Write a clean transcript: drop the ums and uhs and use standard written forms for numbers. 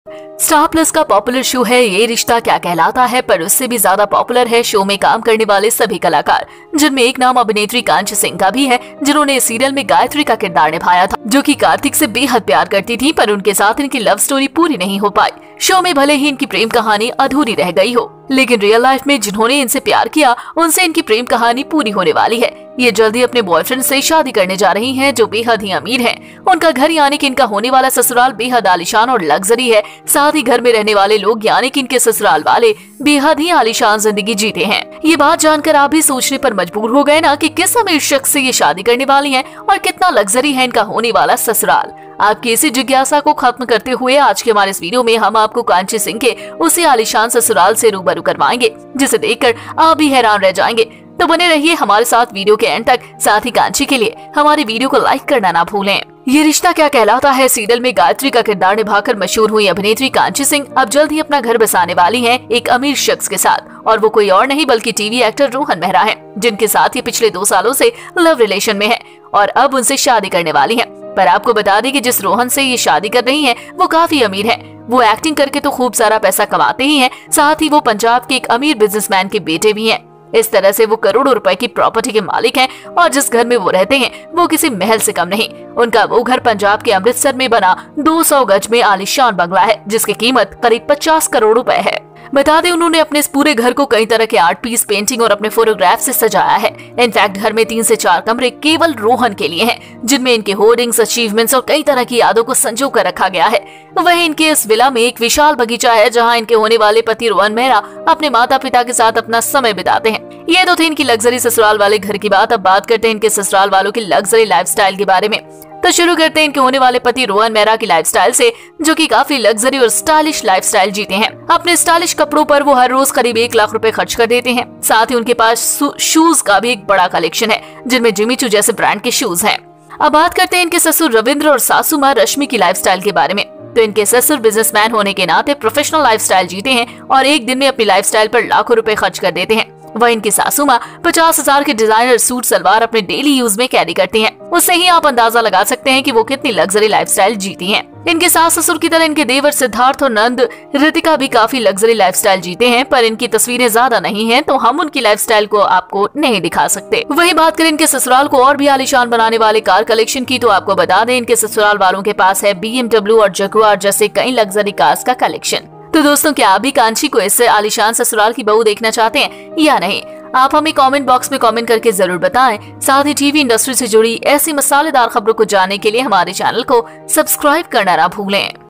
Star Plus का popular show है ये रिश्ता क्या कहलाता है, पर उससे भी ज्यादा पॉपुलर है शो में काम करने वाले सभी कलाकार, जिनमें एक नाम अभिनेत्री कांची सिंह का भी है, जिन्होंने इस सीरियल में गायत्री का किरदार निभाया था, जो कि कार्तिक से बेहद प्यार करती थी, पर उनके साथ इनकी लव स्टोरी पूरी नहीं हो पाई। शो में भले ही इनकी प्रेम कहानी अधूरी रह गई हो, लेकिन रियल लाइफ में जिन्होंने इनसे प्यार किया उनसे इनकी प्रेम कहानी पूरी होने वाली है। ये जल्दी अपने बॉयफ्रेंड से शादी करने जा रही हैं, जो बेहद ही अमीर हैं। उनका घर यानी कि इनका होने वाला ससुराल बेहद आलीशान और लग्जरी है। साथ ही घर में रहने वाले लोग यानी कि इनके ससुराल वाले बेहद ही आलीशान जिंदगी जीते हैं। ये बात जानकर आप भी सोचने पर मजबूर हो गए ना कि किस अमीर शख्स से ये शादी करने वाली हैं और कितना लग्जरी है इनका होने वाला ससुराल। आपकी इसी जिज्ञासा को खत्म करते हुए आज के हमारे इस वीडियो में हम आपको कांची सिंह के उसी आलीशान ससुराल से रूबरू करवाएंगे, जिसे देखकर आप भी हैरान रह जाएंगे। तो बने रहिए हमारे साथ वीडियो के एंड तक। साथ ही कांची के लिए हमारे वीडियो को लाइक करना ना भूलें। ये रिश्ता क्या कहलाता है सीरियल में गायत्री का किरदार निभाकर मशहूर हुई अभिनेत्री कांची सिंह अब जल्द ही अपना घर बसाने वाली हैं एक अमीर शख्स के साथ, और वो कोई और नहीं बल्कि टीवी एक्टर रोहन मेहरा हैं, जिनके साथ ये पिछले 2 सालों से लव रिलेशन में है और अब उनसे शादी करने वाली हैं। पर आपको बता दें कि जिस रोहन से ये शादी कर रही हैं वो काफी अमीर है। वो एक्टिंग करके तो खूब सारा पैसा कमाते ही हैं, साथ ही वो पंजाब के एक अमीर बिजनेसमैन के बेटे भी हैं। इस तरह से वो करोड़ों रुपए की प्रॉपर्टी के मालिक हैं और जिस घर में वो रहते हैं वो किसी महल से कम नहीं। उनका वो घर पंजाब के अमृतसर में बना 200 गज में आलीशान बंगला है, जिसकी कीमत करीब 50 करोड़ रुपए है। बता दें उन्होंने अपने इस पूरे घर को कई तरह के आर्ट पीस, पेंटिंग और अपने फोटोग्राफ से सजाया है। इनफैक्ट घर में 3 से 4 कमरे केवल रोहन के लिए हैं, जिनमें इनके होर्डिंग्स, अचीवमेंट्स और कई तरह की यादों को संजो कर रखा गया है। वहीं इनके इस विला में एक विशाल बगीचा है, जहां इनके होने वाले पति रोहन मेहरा अपने माता पिता के साथ अपना समय बिताते हैं। ये तो थे इनकी लग्जरी ससुराल वाले घर की बात। अब बात करते हैं इनके ससुराल वालों की लग्जरी लाइफस्टाइल के बारे में। तो शुरू करते हैं इनके होने वाले पति रोहन मेहरा की लाइफस्टाइल से, जो कि काफी लग्जरी और स्टाइलिश लाइफस्टाइल जीते हैं। अपने स्टाइलिश कपड़ों पर वो हर रोज करीब 1 लाख रुपए खर्च कर देते हैं। साथ ही उनके पास शूज का भी एक बड़ा कलेक्शन है, जिनमें जिमी चू जैसे ब्रांड के शूज हैं। अब बात करते हैं इनके ससुर रविंद्र और सासू माँ रश्मि की लाइफस्टाइल के बारे में। तो इनके ससुर बिजनेसमैन होने के नाते प्रोफेशनल लाइफस्टाइल जीते हैं और एक दिन में अपनी लाइफस्टाइल पर लाखों रुपए खर्च कर देते हैं। वह इनकी सासू माँ 50,000 के डिजाइनर सूट सलवार अपने डेली यूज में कैरी करती हैं। उससे ही आप अंदाजा लगा सकते हैं कि वो कितनी लग्जरी लाइफस्टाइल जीती हैं। इनके सास ससुर की तरह इनके देवर सिद्धार्थ और नंद रितिका भी काफी लग्जरी लाइफस्टाइल जीते हैं, पर इनकी तस्वीरें ज्यादा नहीं हैं, तो हम उनकी लाइफस्टाइल को आपको नहीं दिखा सकते। वही बात करें इनके ससुराल को और भी आलीशान बनाने वाले कार कलेक्शन की, तो आपको बता दें इनके ससुराल वालों के पास है BMW और जगुआर जैसे कई लग्जरी कार्स का कलेक्शन। तो दोस्तों, क्या आप भी कांची को इससे आलीशान ससुराल की बहू देखना चाहते हैं या नहीं? आप हमें कमेंट बॉक्स में कमेंट करके जरूर बताएं। साथ ही टीवी इंडस्ट्री से जुड़ी ऐसी मसालेदार खबरों को जानने के लिए हमारे चैनल को सब्सक्राइब करना ना भूलें।